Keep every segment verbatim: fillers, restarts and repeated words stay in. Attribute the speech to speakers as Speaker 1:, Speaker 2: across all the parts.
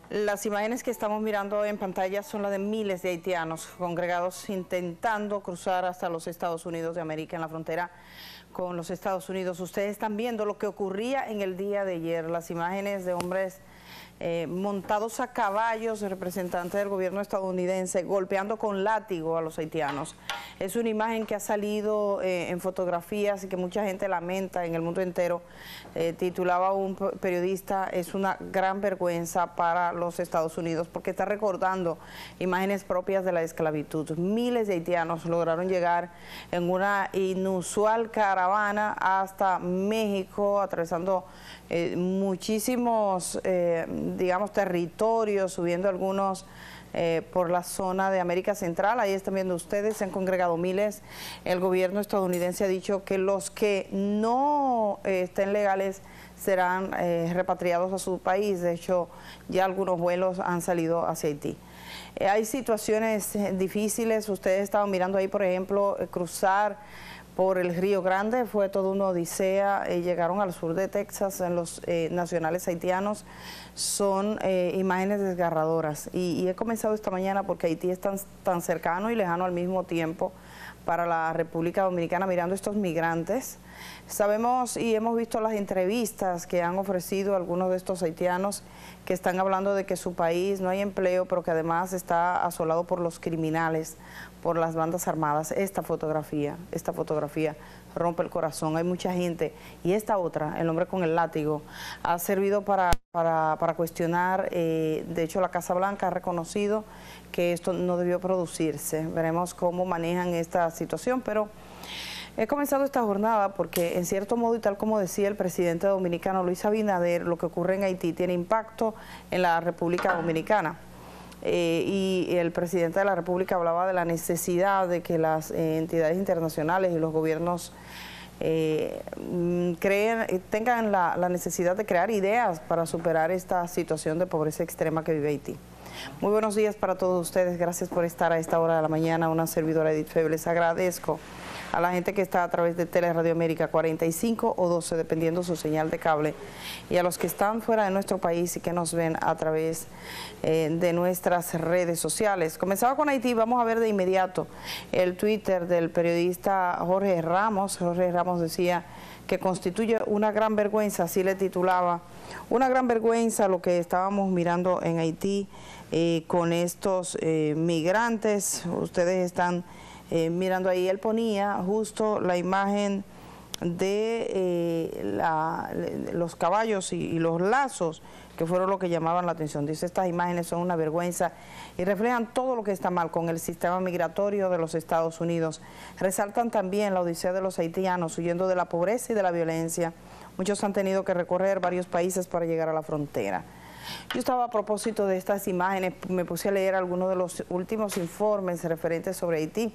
Speaker 1: Las imágenes que estamos mirando en pantalla son las de miles de haitianos congregados intentando cruzar hasta los Estados Unidos de América en la frontera con los Estados Unidos. Ustedes están viendo lo que ocurría en el día de ayer, las imágenes de hombres eh, montados a caballos, representantes del gobierno estadounidense, golpeando con látigo a los haitianos. Es una imagen que ha salido eh, en fotografías y que mucha gente lamenta en el mundo entero. Eh, titulaba un periodista, es una gran vergüenza para los Estados Unidos porque está recordando imágenes propias de la esclavitud. Miles de haitianos lograron llegar en una inusual caravana hasta México, atravesando eh, muchísimos, eh, digamos, territorios, subiendo algunos Eh, por la zona de América Central. Ahí están viendo ustedes, se han congregado miles. El gobierno estadounidense ha dicho que los que no eh, estén legales serán eh, repatriados a su país. De hecho, ya algunos vuelos han salido hacia Haití. Eh, hay situaciones eh, difíciles. Ustedes estaban mirando ahí, por ejemplo, eh, cruzar por el Río Grande, fue toda una odisea. Eh, llegaron al sur de Texas en los eh, nacionales haitianos. Son eh, imágenes desgarradoras y, y he comenzado esta mañana porque Haití es tan, tan cercano y lejano al mismo tiempo para la República Dominicana, mirando estos migrantes. Sabemos y hemos visto las entrevistas que han ofrecido algunos de estos haitianos que están hablando de que su país no hay empleo, pero que además está asolado por los criminales, por las bandas armadas. Esta fotografía, esta fotografía rompe el corazón. Hay mucha gente. Y esta otra, el hombre con el látigo, ha servido para, para, para cuestionar. Eh, de hecho, la Casa Blanca ha reconocido que esto no debió producirse. Veremos cómo manejan esta situación, pero he comenzado esta jornada porque, en cierto modo, y tal como decía el presidente dominicano Luis Abinader, lo que ocurre en Haití tiene impacto en la República Dominicana. Eh, y el presidente de la República hablaba de la necesidad de que las eh, entidades internacionales y los gobiernos eh, creen, tengan la, la necesidad de crear ideas para superar esta situación de pobreza extrema que vive Haití. Muy buenos días para todos ustedes, gracias por estar a esta hora de la mañana. Una servidora Edith Feble, les agradezco a la gente que está a través de Tele Radio América cuarenta y cinco o doce, dependiendo su señal de cable, y a los que están fuera de nuestro país y que nos ven a través eh, de nuestras redes sociales. Comenzaba con Haití, vamos a ver de inmediato el Twitter del periodista Jorge Ramos. Jorge Ramos decía que constituye una gran vergüenza, así le titulaba, una gran vergüenza lo que estábamos mirando en Haití eh, con estos eh, migrantes. Ustedes están Eh, mirando ahí, él ponía justo la imagen de eh, la, los caballos y, y los lazos, que fueron lo que llamaban la atención. Dice, estas imágenes son una vergüenza y reflejan todo lo que está mal con el sistema migratorio de los Estados Unidos. Resaltan también la odisea de los haitianos huyendo de la pobreza y de la violencia. Muchos han tenido que recorrer varios países para llegar a la frontera. Yo estaba a propósito de estas imágenes, me puse a leer algunos de los últimos informes referentes sobre Haití.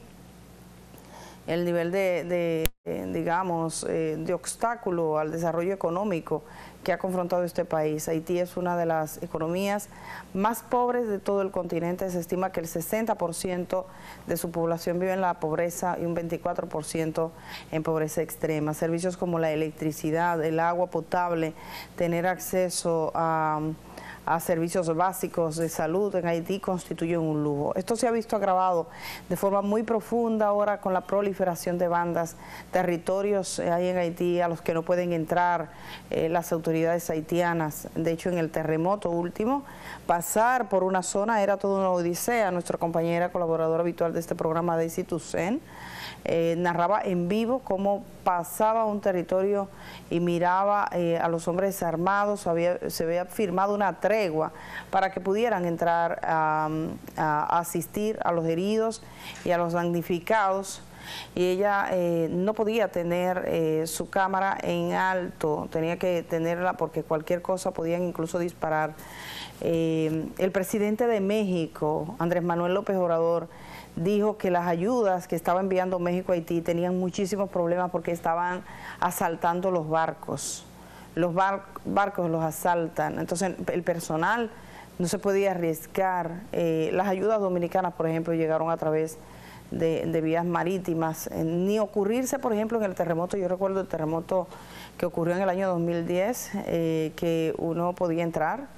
Speaker 1: El nivel de, de eh, digamos, eh, de obstáculo al desarrollo económico que ha confrontado este país. Haití es una de las economías más pobres de todo el continente. Se estima que el sesenta por ciento de su población vive en la pobreza y un veinticuatro por ciento en pobreza extrema. Servicios como la electricidad, el agua potable, tener acceso a... a servicios básicos de salud en Haití constituyen un lujo. Esto se ha visto agravado de forma muy profunda ahora con la proliferación de bandas, territorios hay en Haití a los que no pueden entrar eh, las autoridades haitianas. De hecho, en el terremoto último, pasar por una zona era toda una odisea. Nuestra compañera colaboradora habitual de este programa, Daisy Toussaint, Eh, narraba en vivo cómo pasaba un territorio y miraba eh, a los hombres armados. Había, se había firmado una tregua para que pudieran entrar a, a asistir a los heridos y a los damnificados, y ella eh, no podía tener eh, su cámara en alto, tenía que tenerla porque cualquier cosa podían incluso disparar. Eh, el presidente de México, Andrés Manuel López Obrador, dijo que las ayudas que estaba enviando México a Haití tenían muchísimos problemas porque estaban asaltando los barcos. Los bar barcos los asaltan, entonces el personal no se podía arriesgar. Eh, las ayudas dominicanas, por ejemplo, llegaron a través de, de vías marítimas, eh, ni ocurrirse, por ejemplo, en el terremoto. Yo recuerdo el terremoto que ocurrió en el año dos mil diez, eh, que uno podía entrar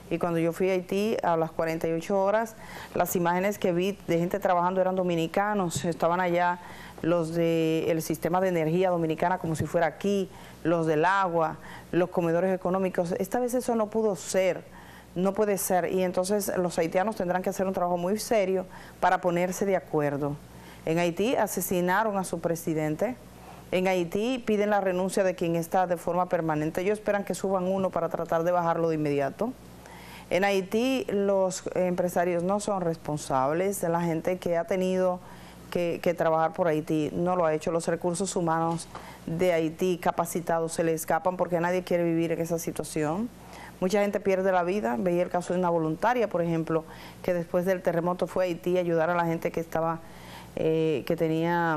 Speaker 1: Y cuando yo fui a Haití, a las cuarenta y ocho horas, las imágenes que vi de gente trabajando eran dominicanos, estaban allá los del sistema de energía dominicana como si fuera aquí, los del agua, los comedores económicos. Esta vez eso no pudo ser, no puede ser, y entonces los haitianos tendrán que hacer un trabajo muy serio para ponerse de acuerdo. En Haití asesinaron a su presidente, en Haití piden la renuncia de quien está de forma permanente, ellos esperan que suban uno para tratar de bajarlo de inmediato. En Haití los empresarios no son responsables, la gente que ha tenido Que, que trabajar por Haití no lo ha hecho. Los recursos humanos de Haití capacitados se le escapan porque nadie quiere vivir en esa situación. Mucha gente pierde la vida. Veía el caso de una voluntaria, por ejemplo, que después del terremoto fue a Haití a ayudar a la gente que estaba, eh, que tenía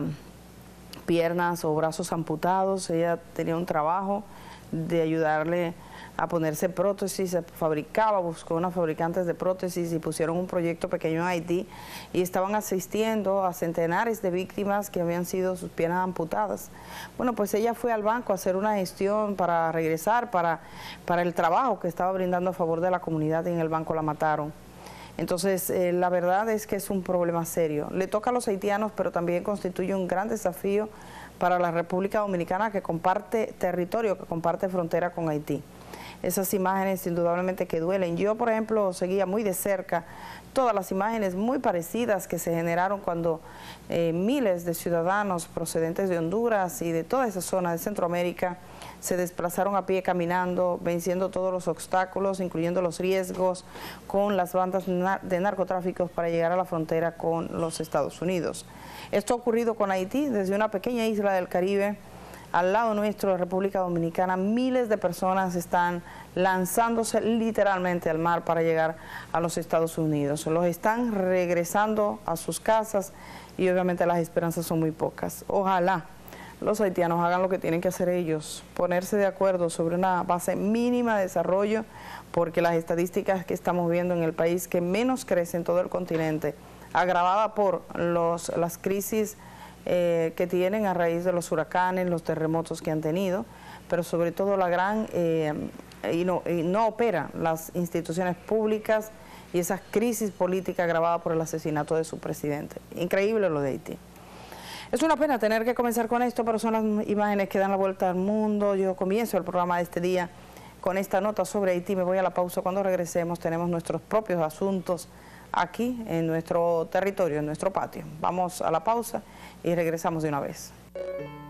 Speaker 1: piernas o brazos amputados. Ella tenía un trabajo de ayudarle a ponerse prótesis, se fabricaba, buscó unos fabricantes de prótesis y pusieron un proyecto pequeño en Haití y estaban asistiendo a centenares de víctimas que habían sido sus piernas amputadas. Bueno, pues ella fue al banco a hacer una gestión para regresar, para, para el trabajo que estaba brindando a favor de la comunidad, y en el banco la mataron. Entonces, eh, la verdad es que es un problema serio. Le toca a los haitianos, pero también constituye un gran desafío para la República Dominicana, que comparte territorio, que comparte frontera con Haití. Esas imágenes indudablemente que duelen. Yo, por ejemplo, seguía muy de cerca todas las imágenes muy parecidas que se generaron cuando eh, miles de ciudadanos procedentes de Honduras y de toda esa zona de Centroamérica se desplazaron a pie caminando, venciendo todos los obstáculos, incluyendo los riesgos con las bandas de narcotráficos para llegar a la frontera con los Estados Unidos. Esto ha ocurrido con Haití, desde una pequeña isla del Caribe. Al lado nuestro, de República Dominicana, miles de personas están lanzándose literalmente al mar para llegar a los Estados Unidos. Los están regresando a sus casas y obviamente las esperanzas son muy pocas. Ojalá los haitianos hagan lo que tienen que hacer ellos, ponerse de acuerdo sobre una base mínima de desarrollo, porque las estadísticas que estamos viendo en el país que menos crece en todo el continente, agravada por los, las crisis Eh, que tienen a raíz de los huracanes, los terremotos que han tenido, pero sobre todo la gran, eh, y, no, y no operan las instituciones públicas y esa crisis política agravada por el asesinato de su presidente. Increíble lo de Haití. Es una pena tener que comenzar con esto, pero son las imágenes que dan la vuelta al mundo. Yo comienzo el programa de este día con esta nota sobre Haití. Me voy a la pausa. Cuando regresemos tenemos nuestros propios asuntos aquí en nuestro territorio, en nuestro patio. Vamos a la pausa y regresamos de una vez.